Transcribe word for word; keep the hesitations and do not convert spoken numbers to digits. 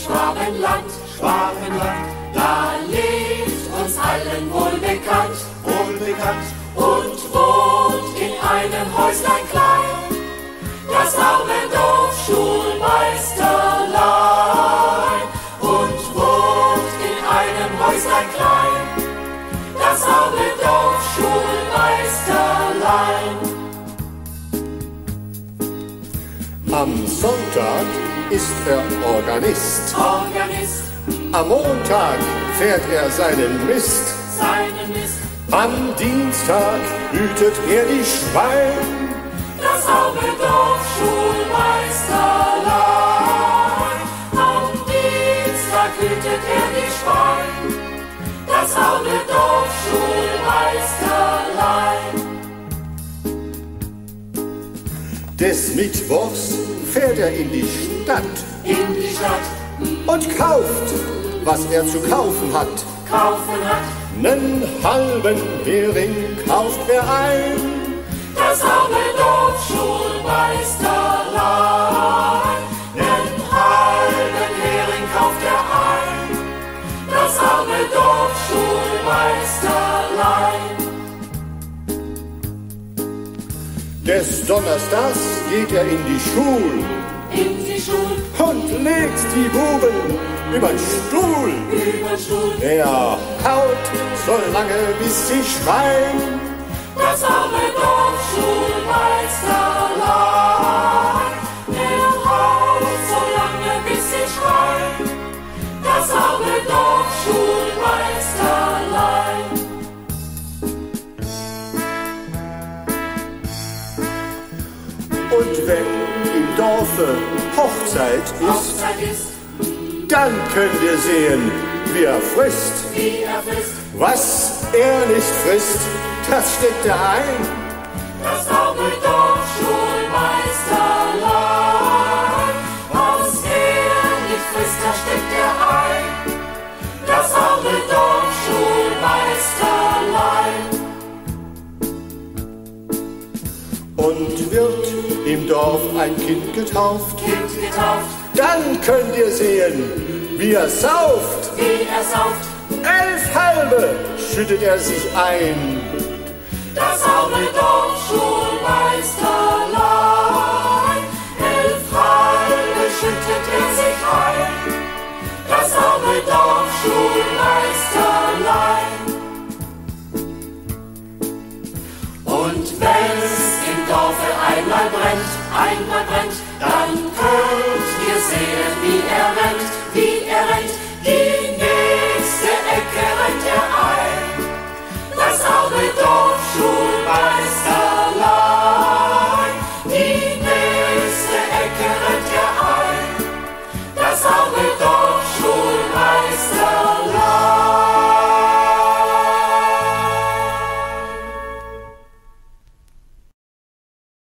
Schwabenland, Schwabenland, da lebt uns allen wohlbekannt wohlbekannt, und wohnt in einem Häuslein klein das arme Dorfschulmeisterlein. Und wohnt in einem Häuslein klein das arme Dorfschulmeisterlein. Am Sonntag ist er Organist, Organist, am Montag fährt er seinen Mist, seinen Mist, am Dienstag hütet er die Schwein. das arme Dorfschulmeisterlein. Am Dienstag hütet er die Schwein, das arme Dorfschulmeisterlein. Des Mittwochs fährt er in die Stadt In die Stadt und kauft, was er zu kaufen hat. kaufen hat Nen halben Hering kauft er ein, das arme Dorfschulmeisterlein. Den halben Hering kauft er ein, das arme Dorfschulmeisterlein. des Donnerstags geht er in die Schul In die Schule, und legt die Buben übern Stuhl. über Stuhl, Er haut so lange bis sie schreien, das arme Dorfschulmeisterlein. Er haut so lange bis sie schreien, das arme Dorfschulmeisterlein. und wenn im Dorfe Hochzeit ist, Hochzeit ist, dann könnt ihr sehen, wie er frisst. wie er frisst, Was er nicht frisst, das steckt er ein. das arme Dorfschulmeisterlein. Was er nicht frisst, das steckt er ein, das arme Dorfschulmeisterlein. Und wird im Dorf ein Kind getauft, Kind getauft, dann könnt ihr sehen, wie er sauft. wie er sauft, Elf halbe schüttet er sich ein. das arme Dorfschulmeisterlein.